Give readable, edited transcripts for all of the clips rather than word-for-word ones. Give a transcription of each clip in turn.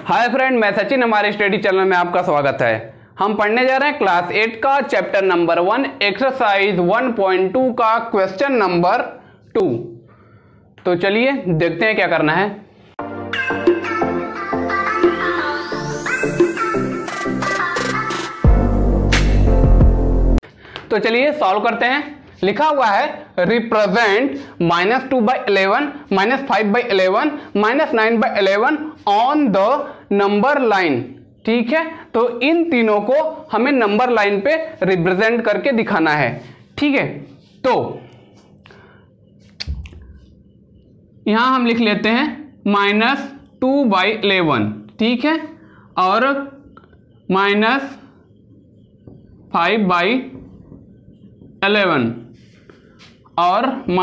Hi friend, मैं सचिन, हमारे study channel में आपका स्वागत है। हम पढ़ने जा रहे हैं क्लास 8 का चैप्टर नंबर 1 एक्सरसाइज 1.2 का क्वेश्चन नंबर 2। तो चलिए देखते हैं क्या करना है। तो चलिए सॉल्व करते हैं। लिखा हुआ है represent -2/11 -5/11 -9/11 on the number line. ठीक है, तो इन तीनों को हमें नंबर लाइन पे रिप्रेजेंट करके दिखाना है। ठीक है, तो यहां हम लिख लेते हैं -2/11। ठीक है, और -5/11 और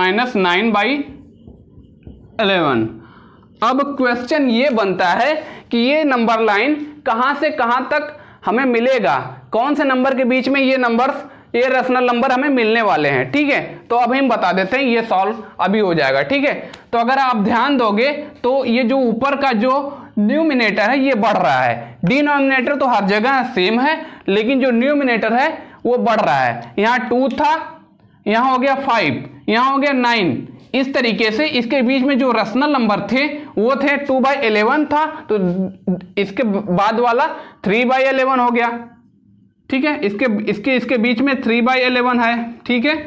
-9/11। अब क्वेश्चन ये बनता है कि ये नंबर लाइन कहां से कहां तक हमें मिलेगा, कौन से नंबर के बीच में ये नंबर्स, ये रेशनल नंबर हमें मिलने वाले हैं। ठीक है, तो अब हम बता देते हैं, ये सॉल्व अभी हो जाएगा। ठीक है, तो अगर आप ध्यान दोगे तो ये जो ऊपर का जो न्यूमिनेटर है ये बढ़ रहा है, डिनोमिनेटर तो हर जगह सेम है, लेकिन जो न्यूमिनेटर है वो बढ़ रहा है। यहाँ 2 था, यहाँ हो गया 5, यहाँ हो गया 9। इस तरीके से इसके बीच में जो रेशनल नंबर थे वो थे 2/11 था, तो इसके बाद वाला 3/11 हो गया। ठीक है, इसके बीच में 3/11 है। ठीक है,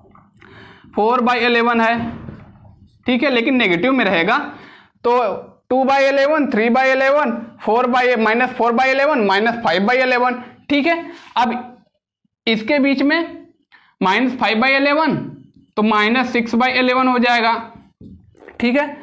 4/11 है। ठीक है, लेकिन नेगेटिव में रहेगा, तो 2/11 3/11 -4/11 -5/11। ठीक है, अब इसके बीच में -5/11 तो -6/11 हो जाएगा। ठीक है,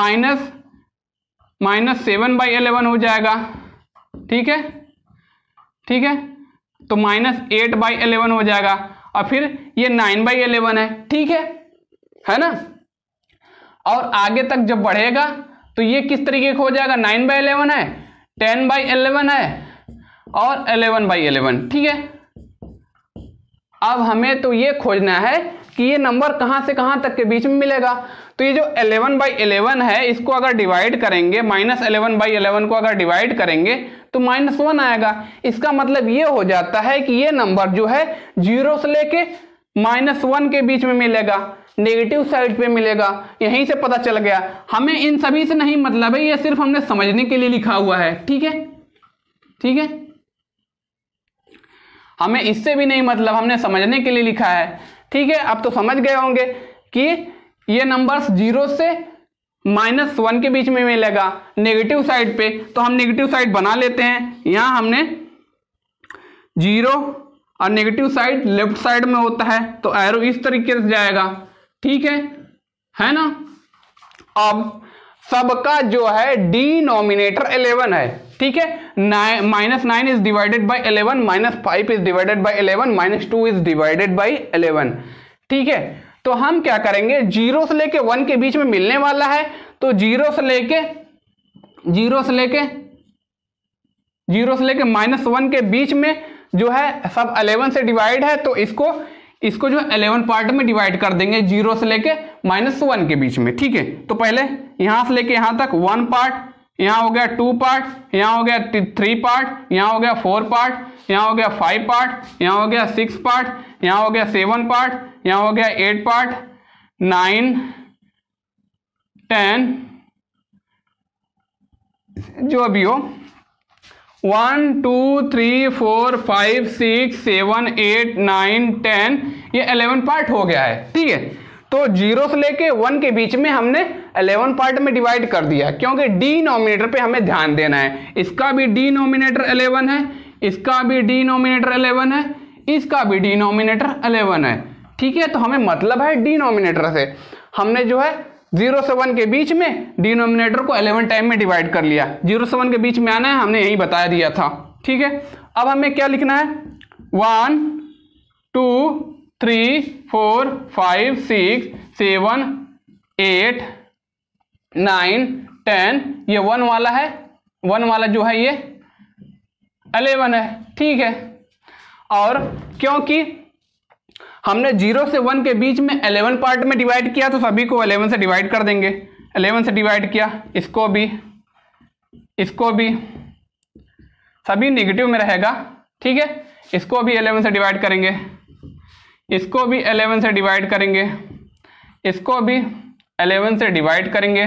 -7/11 हो जाएगा। ठीक है, ठीक है, तो -8/11 हो जाएगा, और फिर ये 9/11 है। ठीक है ना। और आगे तक जब बढ़ेगा तो ये किस तरीके का हो जाएगा, 9/11 है, 10/11 है और 11/11। ठीक है, अब हमें तो ये खोजना है कि ये नंबर कहां से कहां तक के बीच में मिलेगा। तो ये जो 11/11 है इसको अगर डिवाइड करेंगे, -11/11 को अगर डिवाइड करेंगे तो -1 आएगा। इसका मतलब ये हो जाता है कि ये नंबर जो है 0 से लेके -1 के बीच में मिलेगा, नेगेटिव साइड पे मिलेगा। यहीं से पता चल गया। हमें इन सभी से नहीं मतलब है, ये सिर्फ हमने समझने के लिए लिखा हुआ है। ठीक है, ठीक है, हमें इससे भी नहीं मतलब, हमने समझने के लिए लिखा है। ठीक है, अब तो समझ गए होंगे कि ये नंबर्स 0 से -1 के बीच में मिलेगा नेगेटिव साइड पे, तो हम नेगेटिव साइड बना लेते हैं। यहां हमने 0 और नेगेटिव साइड लेफ्ट साइड में होता है, तो एरो इस तरीके से जाएगा। ठीक है ना। अब सबका जो है डिनोमिनेटर 11 है। ठीक है, -9 is divided by 11, -5 is divided by 11, -2 is divided by 11। ठीक है, तो हम क्या करेंगे, 0 से लेके 1 के बीच में मिलने वाला है, तो 0 से लेके -1 के बीच में जो है सब 11 से डिवाइड है, तो इसको जो 11 पार्ट में डिवाइड कर देंगे, 0 से लेके -1 के बीच में। ठीक है, तो पहले यहां से लेके यहां तक 1 पार्ट, यहां हो गया 2 पार्ट, यहां हो गया 3 पार्ट, यहां हो गया 4 पार्ट, यहां हो गया 5 पार्ट, यहां हो गया 6 पार्ट, यहां हो गया 7 पार्ट, यहां हो गया 8 पार्ट, 9 10 जो भी हो, 1 2 3 4 5 6 7 8 9 10, ये 11 पार्ट हो गया है। ठीक है, तो 0 से लेके 1 के बीच में हमने 11 पार्ट में डिवाइड कर दिया, क्योंकि डिनोमिनेटर पे हमें ध्यान देना है। इसका भी डिनोमिनेटर 11 है, इसका भी डिनोमिनेटर 11 है, इसका भी डिनोमिनेटर 11 है। ठीक है, तो हमें मतलब है डिनोमिनेटर से हमने जो है 0 से 1 के बीच में डिनोमिनेटर को 11 टाइम में डिवाइड कर लिया। 0 से 1 के बीच में आना है, हमने यही बताया दिया था। ठीक है, अब हमें क्या लिखना है, 1 2 3 4 5 6 7 8 9 10, ये 1 वाला है, 1 वाला जो है ये 11 है। ठीक है, और क्योंकि हमने 0 से 1 के बीच में 11 पार्ट में डिवाइड किया, तो सभी को 11 से डिवाइड कर देंगे। 11 से डिवाइड किया, इसको भी इसको भी, सभी नेगेटिव में रहेगा, ठीक है। इसको भी 11 से डिवाइड करेंगे, इसको भी 11 से डिवाइड करेंगे, इसको भी 11 से डिवाइड करेंगे,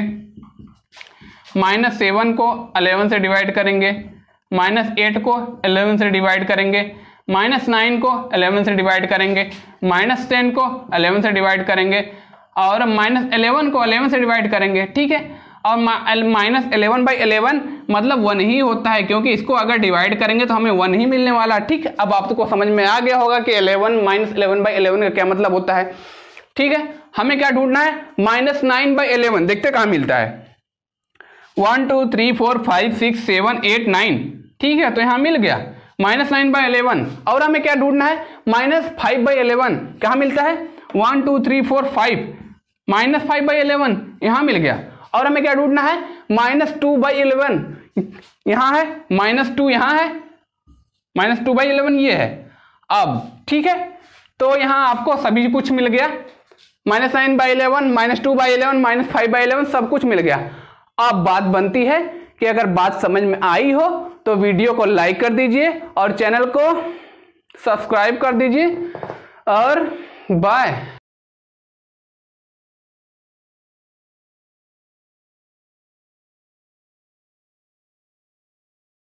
-7 को 11 से डिवाइड करेंगे, -8 को 11 से डिवाइड करेंगे, -9 को 11 से डिवाइड करेंगे, -10 को 11 से डिवाइड करेंगे और -11 को 11 से डिवाइड करेंगे, ठीक है। और -11/11 मतलब 1 ही होता है, क्योंकि इसको अगर डिवाइड करेंगे तो हमें 1 ही मिलने वाला, ठीक। अब आपको समझ में आ गया होगा कि 11 -11/11 का क्या मतलब होता है, ठीक है। हमें क्या ढूंढना है, -9/11, देखते कहाँ मिलता है, 1 2 3 4 5 6 7 8 9, ठीक है। तो यहाँ मिल गया -9/11। और हमें क्या ढूंढना है, -5/11, कहाँ मिलता है, 1 2 3 4 5, -5/11 यहाँ मिल गया। और हमें क्या ढूंढना है, -2/11, यहाँ है, -2 यहाँ है, -2/11 ये है। अब ठीक है, तो यहाँ आपको सभी कुछ मिल गया, -9/11, -2/11, -5/11 सब कुछ मिल गया। अब बात बनती है कि अगर बात समझ में आई हो तो वीडियो को लाइक कर दीजिए और चैनल को सब्सक्राइब कर दीजिए और बाय।